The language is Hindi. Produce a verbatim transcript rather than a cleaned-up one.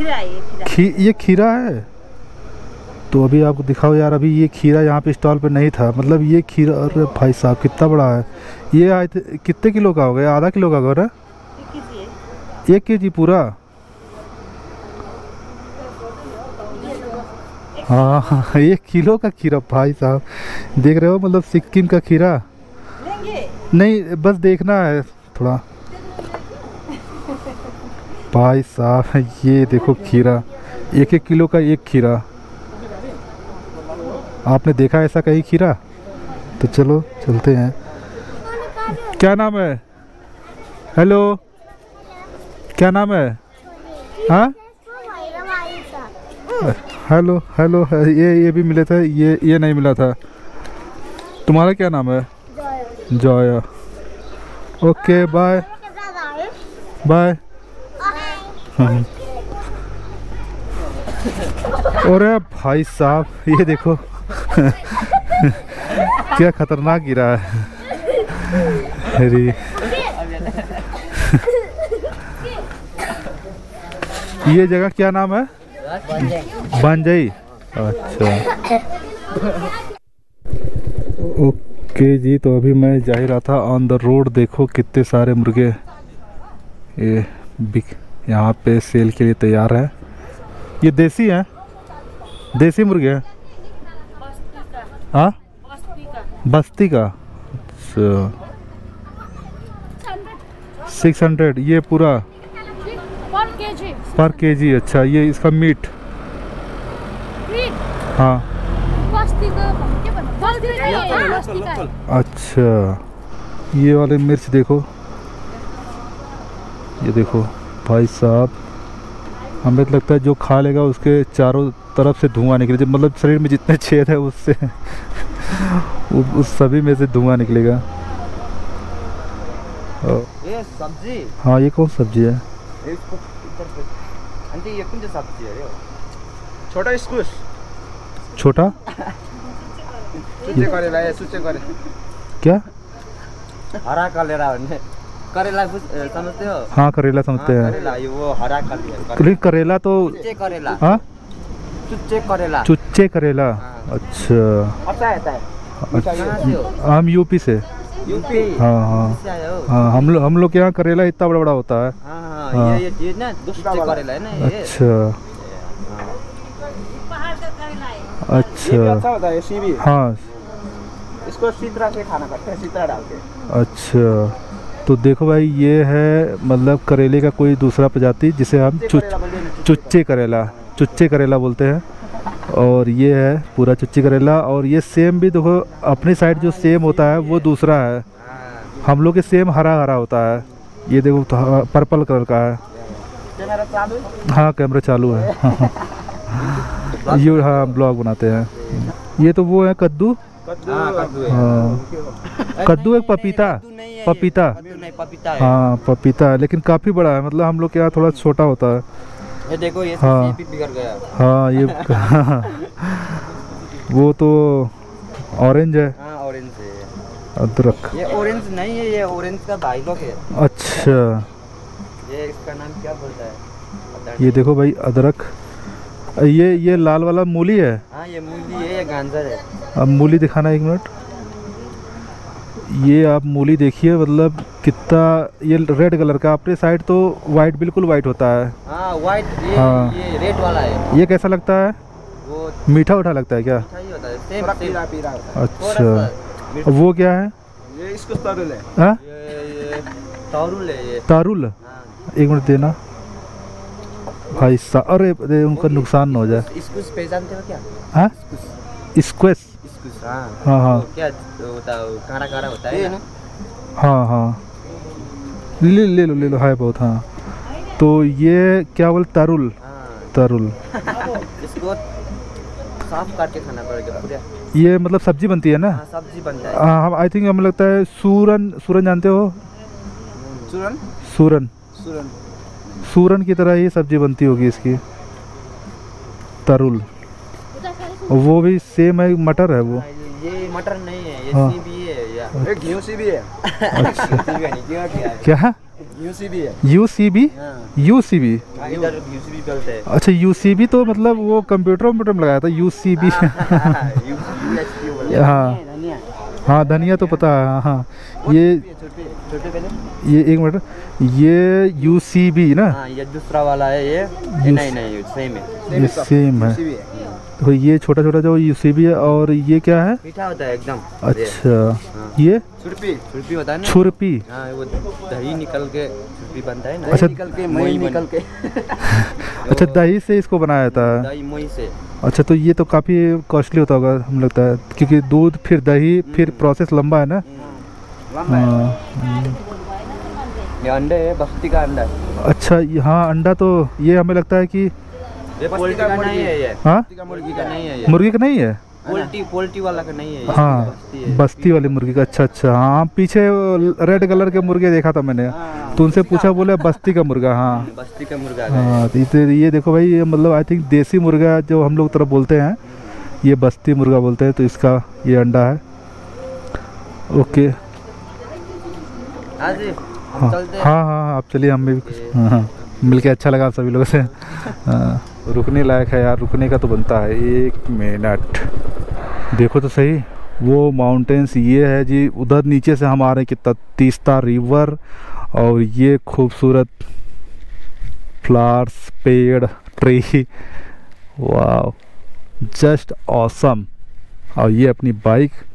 खीरा है, ये खीरा। खी ये खीरा है। तो अभी आपको दिखाओ यार, अभी ये खीरा यहाँ पे स्टॉल पे नहीं था, मतलब ये खीरा, अरे भाई साहब कितना बड़ा है ये। आए थे कितने किलो का हो गया? आधा किलो का होगा ना? एक के जी पूरा? हाँ हाँ एक किलो का खीरा भाई साहब, देख रहे हो, मतलब सिक्किम का खीरा। नहीं बस देखना है थोड़ा। भाई साहब ये देखो खीरा, एक एक किलो का एक खीरा। आपने देखा ऐसा कहीं खीरा? तो चलो चलते हैं। क्या नाम है? हेलो, क्या नाम है? हाँ हेलो हेलो, ये ये भी मिले थे, ये ये नहीं मिला था। तुम्हारा क्या नाम है? जॉया। Okay bye bye. अरे भाई साहब ये देखो क्या खतरनाक गिरा है। अरे ये जगह क्या नाम है? बंजई। अच्छा ओके जी, तो अभी मैं जा ही रहा था ऑन द रोड। देखो कितने सारे मुर्गे ये बिक यहाँ पे सेल के लिए तैयार है। ये देसी है? देसी मुर्गे हैं? हाँ बस्ती का। अच्छा सिक्स हंड्रेड ये पूरा पर केजी। पर केजी। अच्छा ये इसका मीट? हाँ बस्ती का बस्ती का बस्ती का। अच्छा ये वाले मिर्च देखो, ये देखो भाई साहब, हमें तो लगता है जो खा लेगा उसके चारों तरफ से धुआं निकले, मतलब शरीर में जितने छेद है उससे उस सभी में से धुआं निकलेगा। ये सब्जी। हाँ ये कौन सब्जी है? ये कौन सी सब्जी है? छोटा स्क्विश। छोटा सुचे करेला है, सुचे करे क्या? हरा करेला करेला समझते हो? हाँ करेला समझते हैं। करेला ये वो हरा करेला। लेकिन करेला तो चुच्चे करेला। हाँ चुच्चे करेला। चुच्चे करेला। अच्छा अच्छा है। अच्छा हम यूपी से। यूपी? हाँ हाँ हाँ हम लोग हम लोग के यहाँ करेला इतना बड़ा बड़ा होता है। हाँ हाँ ये ये ना दूसरा करेला है ना ये। अच्छा अच्छा अच्छा होता है सीबी। हाँ इसको सीतरा से खाना पड़ता है, सीतरा डाल के। अच्छा तो देखो भाई ये है मतलब करेले का कोई दूसरा प्रजाति जिसे हम चुच चुच्चे करेला चुच्चे करेला बोलते हैं। और ये है पूरा चुच्ची करेला। और ये सेम भी देखो अपनी साइड जो सेम होता है वो दूसरा है, हम लोग के सेम हरा हरा होता है। ये देखो तो पर्पल कलर का है। कैमरा चालू? हाँ कैमरा चालू है। ये हाँ ब्लॉग बनाते हैं। ये तो वो है कद्दू। हाँ कद्दू एक पपीता पपीता हाँ पपीता है, लेकिन काफ़ी बड़ा है, मतलब हम लोग के यहाँ थोड़ा छोटा होता है। ये देखो ये हाँ बिगड़ गया। हाँ ये वो तो ऑरेंज है। हाँ ऑरेंज है। अदरक ये ऑरेंज नहीं है, ये ऑरेंज का भाई लोग है। अच्छा ये इसका नाम क्या बोलता है? ये देखो भाई अदरक। ये ये लाल वाला मूली है? हाँ ये मूली है, ये गाजर है। अब मूली दिखाना एक मिनट। ये आप मूली देखिए, मतलब कितना ये रेड कलर का, अपने साइड तो वाइट बिल्कुल वाइट होता है। हाँ वाइट ये हाँ। ये रेड वाला है। ये कैसा लगता है? वो मीठा उठा लगता है क्या? मीठा ही होता है, सेम पीला पीला होता है। अच्छा वो क्या है? ये इसको तारुल है। हाँ ये ये तारुल है ये। तारुल। हाँ। एक मिनट देना भाई साहब, अरे उनका नुकसान न हो जाए। इसको पहचानते हो क्या? हाँ स्क्वेश। हाँ हाँ हाँ क्या होता है? काड़ा काड़ा होता है ना? हाँ हाँ ले ले लो ले लो है बहुत। हाँ तो ये क्या बोल तारुल? हाँ। तारुल। इसको साफ करके खाना पड़ेगा पूरा। ये मतलब सब्जी बनती है ना? हाँ सब्जी बनता है। हाँ हम आई थिंक हमें लगता है सूरन सूरन जानते हो? सूरन सूरन सूरन सूरन की तरह ही सब्जी बनती होगी इसकी, तरुल। वो भी सेम है, मटर है वो। ये मटर नहीं है, ये हाँ। सीबी है या एक घी सीबी है। अच्छा क्या क्या? यूसीबी है। U C B U C B इधर यूसीबी चलते हैं। अच्छा यू सी बी तो मतलब वो कंप्यूटर कंप्यूटर में लगाया था यू सी बी हाँ हाँ धनिया तो पता है हाँ ये छोटे पहले ये एक मिनट ये यू सी बी ना हाँ ये दूसरा वाला है ये ये नहीं नहीं सेम है ये सेम है तो ये छोटा छोटा जो यू सी बी है और ये क्या है मीठा होता है एकदम। अच्छा ये छुरपी छुरपी होता है ना छुरपी हाँ वो दही निकल के छुरपी बनता है ना अच्छा निकल के मोई निकल के अच्छा दही से इसको बनाया था दही मोई से। अच्छा तो ये तो काफ़ी कॉस्टली होता होगा हम लगता है क्योंकि दूध फिर दही फिर प्रोसेस लंबा है ना हाँ ये अंडे है बस्ती का अंडा है। अच्छा हाँ अंडा तो ये हमें लगता है कि ये पोल्ट्री का नहीं है ये हाँ मुर्गी का नहीं है ये मुर्गी का नहीं है पोल्ट्री पोल्ट्री वाला का नहीं है ये हाँ बस्ती है। बस्ती वाली मुर्गी का अच्छा अच्छा हाँ पीछे रेड कलर के मुर्गे देखा था मैंने तो उनसे पूछा बोले बस्ती का मुर्गा हाँ बस्ती का मुर्गा हाँ तो इसे ये देखो भाई ये मतलब आई थिंक देसी मुर्गा जो हम लोग तरफ बोलते हैं ये बस्ती मुर्गा बोलते हैं तो इसका ये अंडा है। ओके हाँ जी हाँ हम चलते हैं। हाँ हाँ आप चलिए हमें भी कुछ हाँ हाँ मिल के अच्छा लगा सभी लोगों से हाँ रुकने लायक है यार रुकने का तो बनता है। एक मिनट देखो तो सही वो माउंटेन्स ये है जी उधर नीचे से हम आ रहे हैं कितना तीस्ता रिवर और ये खूबसूरत फ्लावर्स पेड़ ट्री वाह जस्ट ऑसम। और ये अपनी बाइक